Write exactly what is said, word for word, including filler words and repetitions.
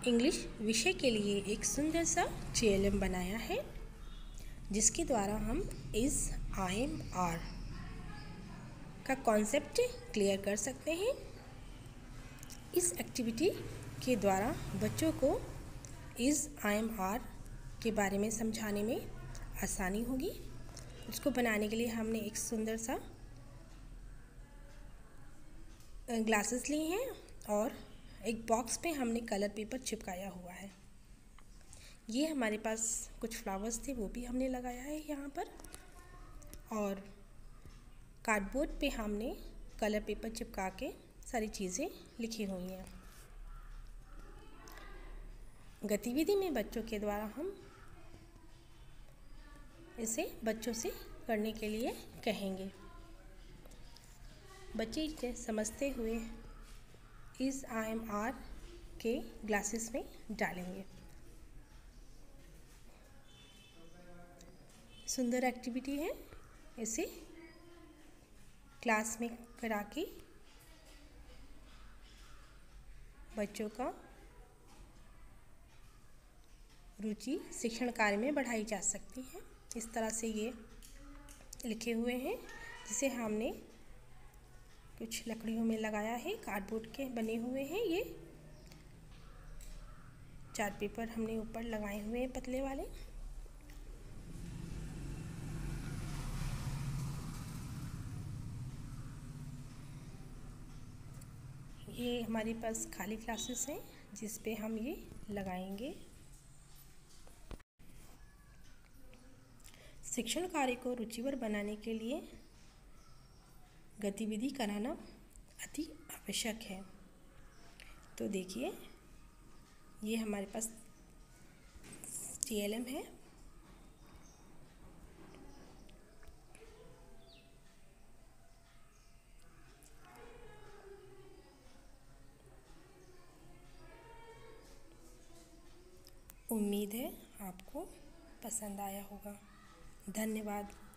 English विषय के लिए एक सुंदर सा जी एल एम बनाया है जिसके द्वारा हम इज़, आई एम, आर का कॉन्सेप्ट क्लियर कर सकते हैं। इस एक्टिविटी के द्वारा बच्चों को इज़, आई एम, आर के बारे में समझाने में आसानी होगी। उसको बनाने के लिए हमने एक सुंदर सा ग्लासेस लिए हैं और एक बॉक्स पे हमने कलर पेपर चिपकाया हुआ है। ये हमारे पास कुछ फ्लावर्स थे, वो भी हमने लगाया है यहाँ पर, और कार्डबोर्ड पे हमने कलर पेपर चिपका के सारी चीज़ें लिखी हुई हैं। गतिविधि में बच्चों के द्वारा हम इसे बच्चों से करने के लिए कहेंगे। बच्चे इसे समझते हुए इज़, आई एम, आर के ग्लासेस में डालेंगे। सुंदर एक्टिविटी है, इसे क्लास में करा के बच्चों का रुचि शिक्षण कार्य में बढ़ाई जा सकती है। इस तरह से ये लिखे हुए हैं जिसे हमने कुछ लकड़ियों में लगाया है, कार्डबोर्ड के बने हुए हैं। ये चार्ट पेपर हमने ऊपर लगाए हुए हैं पतले वाले। ये हमारे पास खाली क्लासेस हैं जिस पे हम ये लगाएंगे। शिक्षण कार्य को रुचिकर बनाने के लिए गतिविधि कराना अति आवश्यक है। तो देखिए, ये हमारे पास जी एल एम है। उम्मीद है आपको पसंद आया होगा। धन्यवाद।